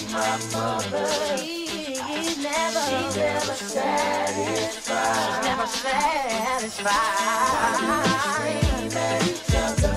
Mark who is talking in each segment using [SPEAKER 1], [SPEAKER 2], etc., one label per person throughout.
[SPEAKER 1] my mother. She's never satisfied. She's never satisfied. Scream at each other.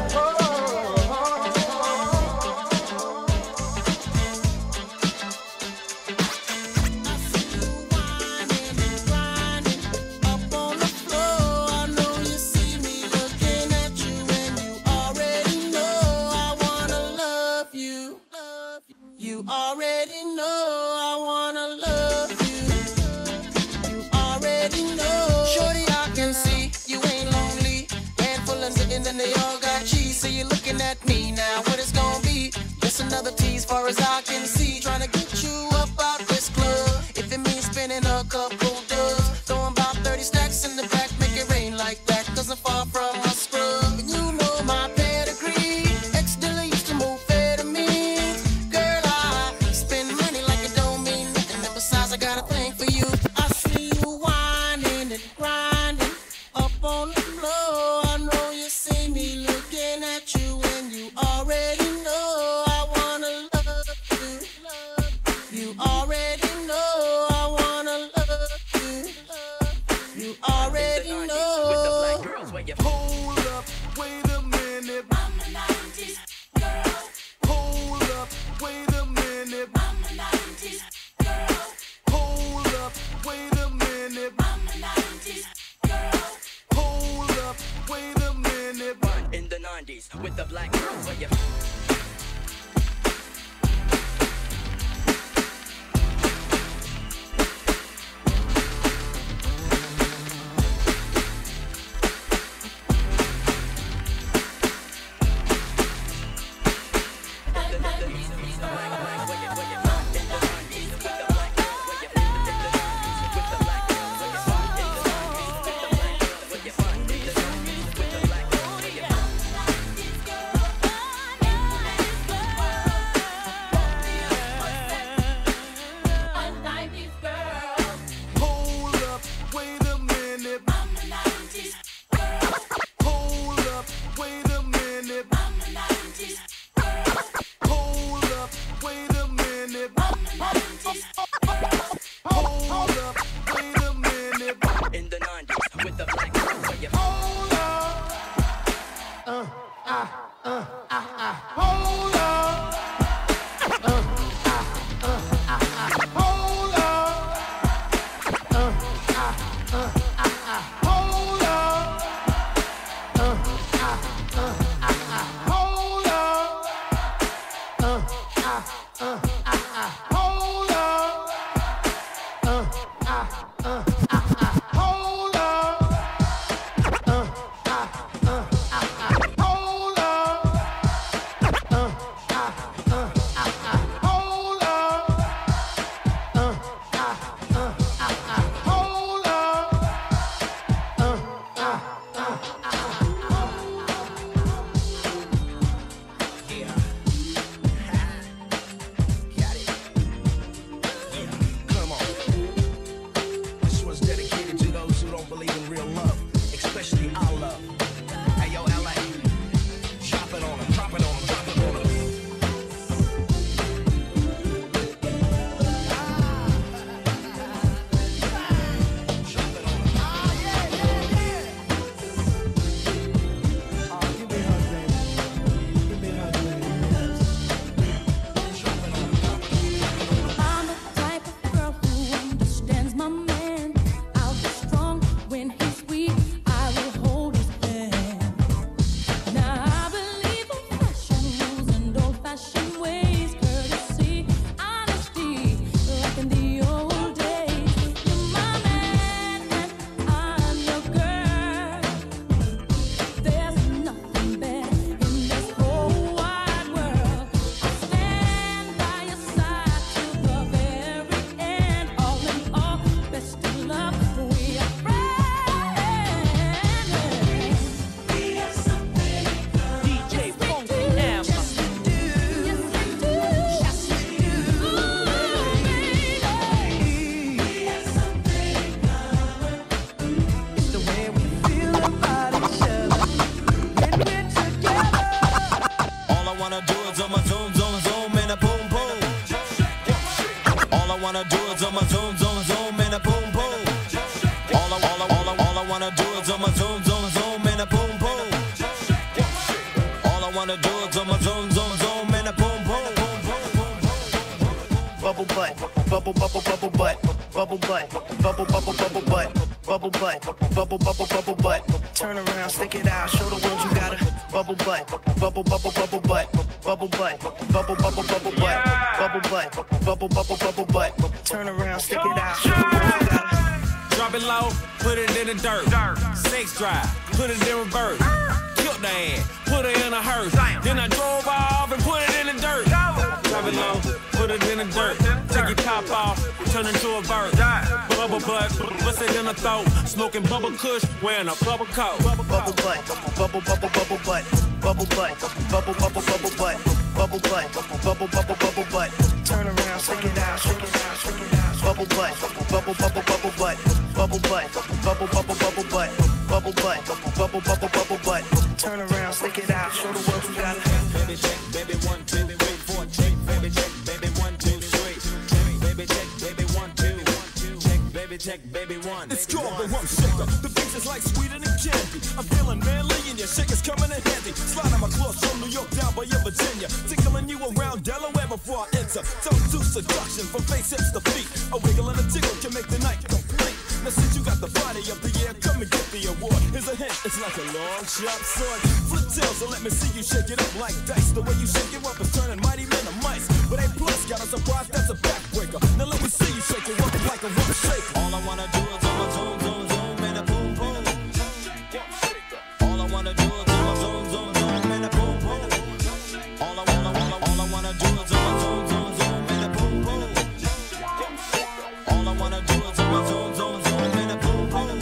[SPEAKER 2] You already know I wanna love you. You already know. Shorty, I can see you ain't lonely. Handful of niggas and they all got cheese. So you're looking at me now, what it's gonna be? Just another tease far as I can see. Trying to get you up out this club. If it means spending a couple dubs, throwing about 30 stacks in the back, make it rain like that. Cause I'm far from a scrub. And you know my pedigree. Ex-dealer used to move fair to me. I got a thing for you. I see you whining and grinding up on the floor. I know you see me looking at you, and you already know I wanna love you. You already know I wanna love you. You already know.
[SPEAKER 3] Hold up, wait a minute.
[SPEAKER 1] I'm a 90s girl.
[SPEAKER 3] Hold up, wait a minute.
[SPEAKER 1] I'm a 90s girl.
[SPEAKER 3] Hold up, wait a minute.
[SPEAKER 1] I'm a 90s girl.
[SPEAKER 3] Hold up, wait a minute.
[SPEAKER 4] In the 90s with the black girls where you
[SPEAKER 5] When he's weak, I will hold his hand. zoom, zoom, zoom, and a boom, boom.
[SPEAKER 2] Bubble butt, bubble, bubble, bubble butt, bubble butt, bubble, bubble, bubble butt, bubble butt, bubble, bubble, bubble butt. Turn around, stick it out, show the world you got a bubble butt, bubble, bubble, bubble butt, bubble butt, bubble, bubble, bubble butt, bubble butt, bubble, bubble, bubble butt. Turn around, stick it out, show the world you got a.
[SPEAKER 5] Drop it low, put it in the dirt. Sex drive, put it in reverse. Killed the ass, put her in a hearse. Then I drove off and put it in the dirt. Drop it low, put it in the dirt. Take your top off, turn into a bird. Bubble butt, bust it in the throat. Smoking bubble kush, wearing a bubble coat.
[SPEAKER 2] Bubble butt, bubble, bubble, bubble butt, bubble butt, bubble, bubble, bubble butt, bubble butt, bubble, bubble, bubble butt. Turn around, shake it out, shake it out, shake it out. Bubble butt, bubble, bubble, bubble butt, bubble butt, bubble, bubble, bubble butt, bubble butt, bubble, bubble, bubble butt. Turn around, stick it out, show the world you got it.
[SPEAKER 5] Baby check, baby 1, 2, 3, 4, check, baby check, baby 1, 2, 3, baby check, baby 1, 2, check, baby check, baby 1.
[SPEAKER 3] It's called the rum shaker. The beats is like sweeter than candy. I'm feeling manly and your shaker's coming in handy. Sliding my clothes from New York down by Virginia. Tickling you around Delaware before I enter. Don't do seduction from face hips to feet. A wiggle and a jiggle can make the night complete. Now since you got the body of the year, come and get the award. Here's a hint, it's like a long sharp sword. Flip tails, so let me see you shake it up like dice. The way you shake it up is turning mighty men to mice. But A plus got a surprise, that's a backbreaker. Now let me see you shake it up like a rum shaker.
[SPEAKER 5] All I wanna do is zoom, zoom, zoom, zoom, and a boom, boom. All I wanna do is zoom, zoom, zoom, zoom, and a boom, boom. All I wanna do is zoom, zoom, zoom, zoom, and a boom, boom. All I wanna do is zoom, zoom, zoom, zoom, and a boom, boom.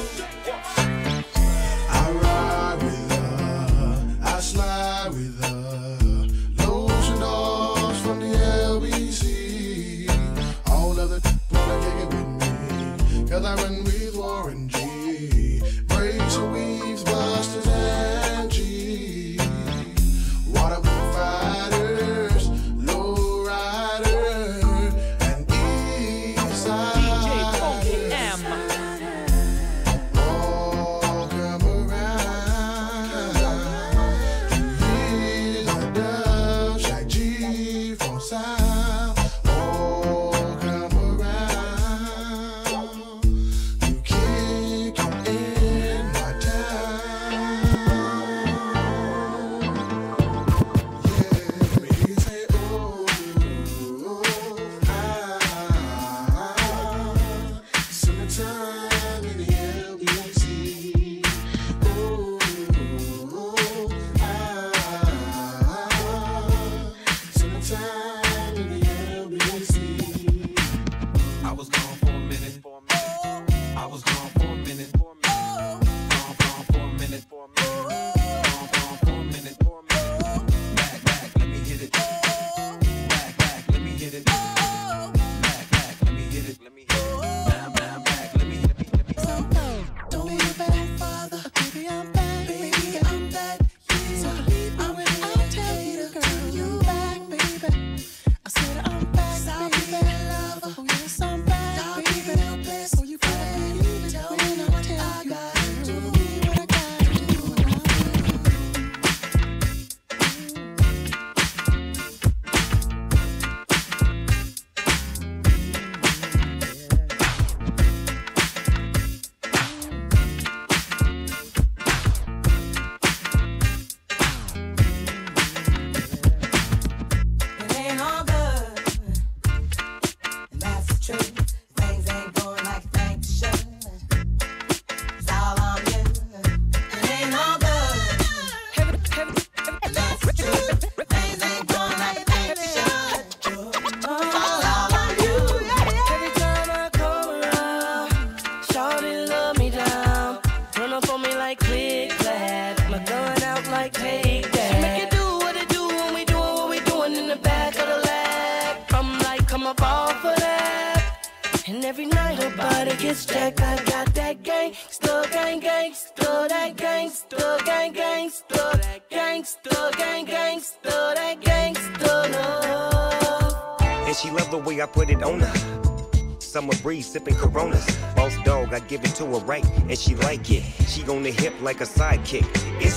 [SPEAKER 6] I ride with her, I slide with her. Lotion dogs from the LBC. All of the wanna kick it with me, 'cause I run with Warren G. Breaks and weaves, busters and G. Waterproof fighters, low rider, and east side. All come around. Here's a dove, Shaq G from South. All come around. You kick it in my town. Yeah, we say oh, summertime in the LBC. Oh, summertime in the LBC.
[SPEAKER 5] I was gone for a minute. I was gone for a minute. Gone for a minute. Gone for a minute. Back, let me hit it. Back, let me hit it. Back, let me hit it. Back, let me hit it.
[SPEAKER 2] Don't be a bad father, baby, I'm back, baby, I'm back. So believe me when I tell you, girl, you back, baby. I said I'm back, baby, lover. Oh yes, I'm back, baby. Oh, you better believe it when I tell you, do what I gotta do.
[SPEAKER 7] It ain't all good, and that's the truth. Things ain't going like things should. It's all on you. It ain't all good, and that's the truth. Things ain't going like things should. It's all on you.
[SPEAKER 8] Every time I come around, shawty love me down. Run up on me like click clap, my gun out like take that. She make it do what it do when we doing what we doing in the back of the lab. I'm like, come up off of that. And every night her body gets jacked. I got that gangsta, gangsta, that gangsta, gangsta, that gangsta, gangsta, that gangsta love.
[SPEAKER 9] And she love the way I put it on her. Summer breeze sipping Coronas. Boss dog, I give it to her right, and she like it. She on the hip like a sidekick. Is he?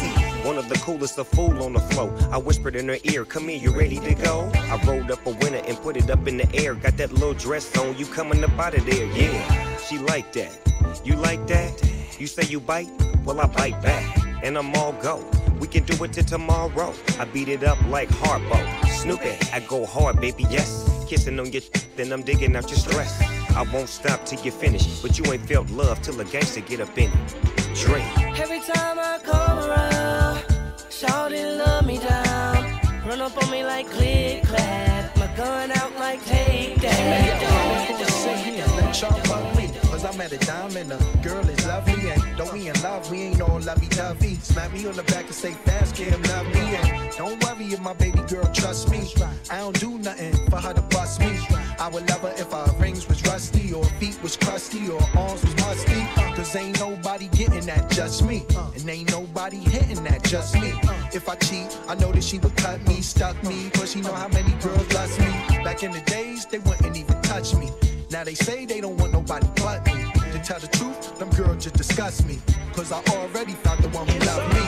[SPEAKER 9] One of the coolest of fool on the floor. I whispered in her ear, come here, you ready to go? I rolled up a winner and put it up in the air. Got that little dress on, you coming up out of there, yeah. She like that. You like that? You say you bite? Well, I bite back. And I'm all go. We can do it till tomorrow. I beat it up like Harpo. Snoopy, I go hard, baby, yes. Kissing on your then I'm digging out your stress. I won't stop till you finish, but you ain't felt love till a gangster get up in it. Drink.
[SPEAKER 8] Every time I come around, shawty love me down. Run up on me like click clap. My gun out like take that.
[SPEAKER 10] Sit here and let y'all fuck me. Cause I'm at a diamond, the girl is lovely. And don't we in love, we ain't all lovey-dovey. Smack me on the back and say fast, get him love me. And don't worry if my baby girl trust me. I don't do nothing for her to bust me. I would love her if her rings was rusty, or feet was crusty, or arms was musty. Cause ain't nobody getting that, just me. And ain't nobody hitting that, just me. If I cheat, I know that she would cut me, stuck me. Cause she know how many girls lust me. Back in the days, they wouldn't even touch me. Now they say they don't want nobody but me. To tell the truth, them girls just disgust me. Cause I already found the one who loved me.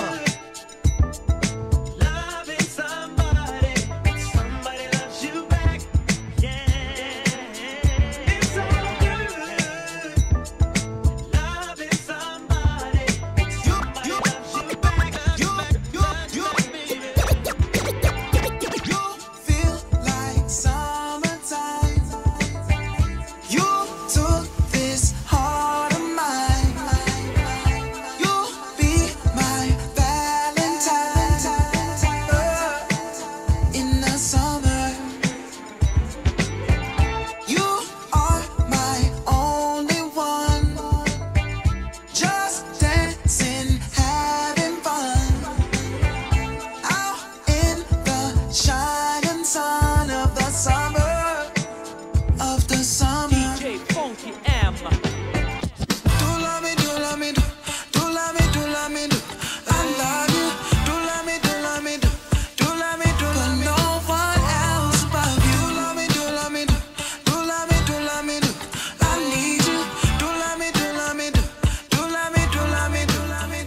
[SPEAKER 11] Loving somebody, somebody loves you back. Yeah, it's all good. Loving somebody, somebody loves you back.
[SPEAKER 2] You feel like summertime. You took this heart of mine. You'll be my Valentine in the summer. You are my only one. Just dancing, having fun out in the shining sun of the summer, of the summer.
[SPEAKER 11] DJ Funky M.
[SPEAKER 2] Do love me, do love me, do love me, do love me, do. I love you. Do love me, do love me, do love me, do. But no one else but you. Do love me, do love me, do love me, do love me, do. I need you. Do love me, do love me, do love me, do love me, do love me,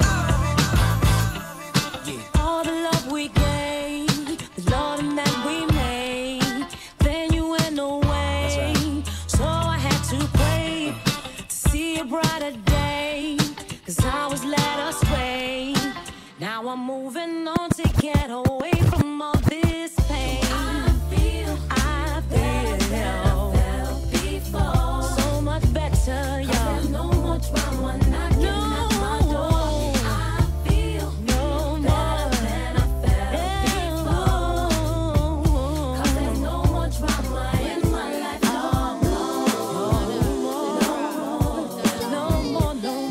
[SPEAKER 2] do.
[SPEAKER 12] All the love we gave, the loving that we made, then you went away. So I had to pray to see a brighter day, cause I was led astray. Now I'm moving on to get away from all this pain. I feel before. So much better, yeah. No more drama, knocking at my door. I feel no more than I felt before. Cause there's no more drama in my life. No more, no more, no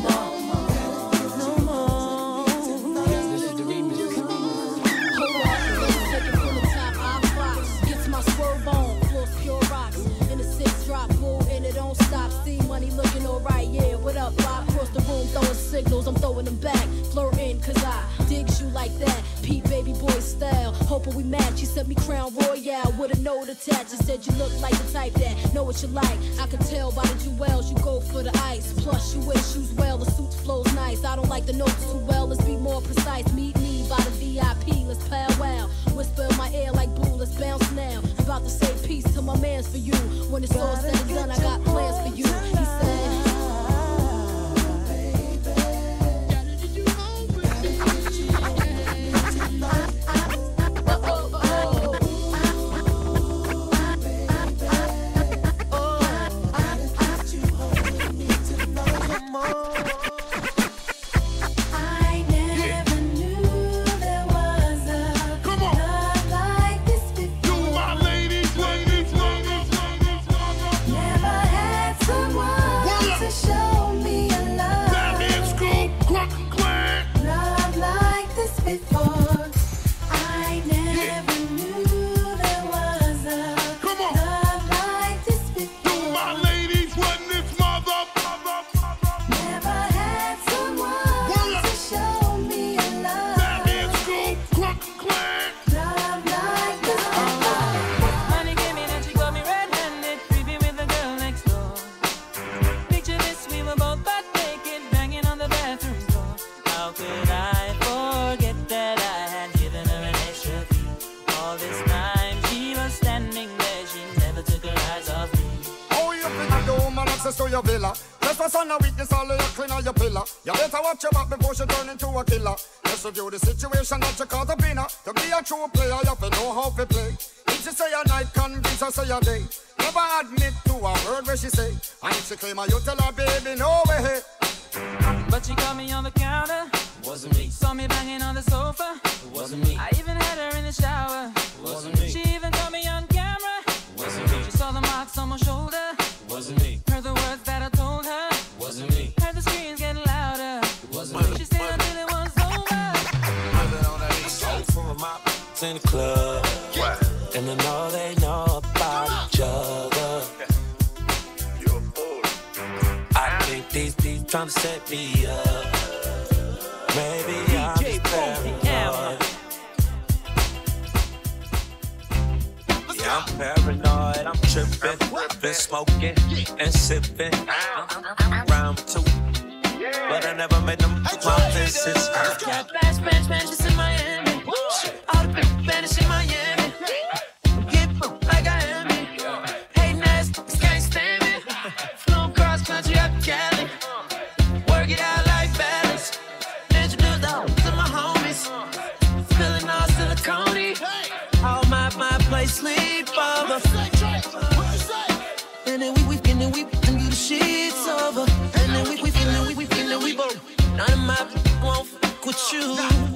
[SPEAKER 12] more.
[SPEAKER 10] This is the remix.
[SPEAKER 13] Hold on, take it from the top, I fox. Gets my swerve on, floors pure rocks. In the six drop, bull, and it don't stop. See money looking alright, yeah, what up, Bob? Across the room, throwing signals, I'm throwing them back. Flirting, cause I digs you like that. Pete baby boy style, hoping we match. You sent me Crown Royale with a note attached. And said you look like the type that know what you like. I can tell by the jewels, you go for the ice. Plus you wear shoes well, the suit flows nice. I don't like the notes too well, let's be more precise. Meet me by the VIP, let's powwow. Whisper in my ear like boo, let's bounce now. I'm about to say peace to my mans for you. When it's all said and done, I got plans for you. He said,
[SPEAKER 12] I never knew there was a love like this before. Never had someone to show me a love like this before. I never knew there was a love like this before. Never had someone to show me a love like this before.
[SPEAKER 11] Honey gave me that, she got me red-handed, creepy with the girl next door. Picture this, we were both butt naked, banging on the bathroom door. How could I forget
[SPEAKER 14] close to your villa. Just for son of weakness, all of you clean on your pillar. You better watch your back before she turn into a killer. Just review the situation that you caught up in her. To be a true player, you have to know how to play. If she say a night, convince her say a day. Never admit to a word where she say. And if she claim her, you tell her, baby, no way.
[SPEAKER 11] But she caught me on the counter.
[SPEAKER 5] Wasn't me.
[SPEAKER 11] Saw me banging on the sofa.
[SPEAKER 5] Wasn't me.
[SPEAKER 11] I even had her in the shower.
[SPEAKER 5] Wasn't me.
[SPEAKER 11] She even caught me on camera.
[SPEAKER 5] Wasn't me.
[SPEAKER 11] She saw the marks on my shoulder.
[SPEAKER 5] Wasn't me.
[SPEAKER 11] Heard the words that I told her.
[SPEAKER 5] Wasn't me.
[SPEAKER 11] Heard the screams getting louder.
[SPEAKER 5] Wasn't me.
[SPEAKER 11] She said until it was over.
[SPEAKER 5] For my in the club. And I know they know about each other. I think these trying to set me up. Maybe I'm just paranoid. Yeah, I'm paranoid, I'm tripping. Been smoking and sipping. Round two. But I never made them my business.
[SPEAKER 11] Got fast Spanish in Miami. All the people Spanish in Miami. Get booked like I am me. Hating ass, can't stand me. Flown cross country up to Cali. Work it out like balance. Introduce the hoes to my homies. Spilling all silicone. All my place sleep over. And then we and you the sheets over. And then we both. None of my won't fuck with you.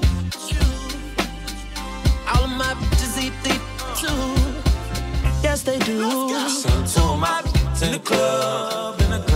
[SPEAKER 11] All of my bitches eat deep too. Yes, they do.
[SPEAKER 5] Some to my in the club,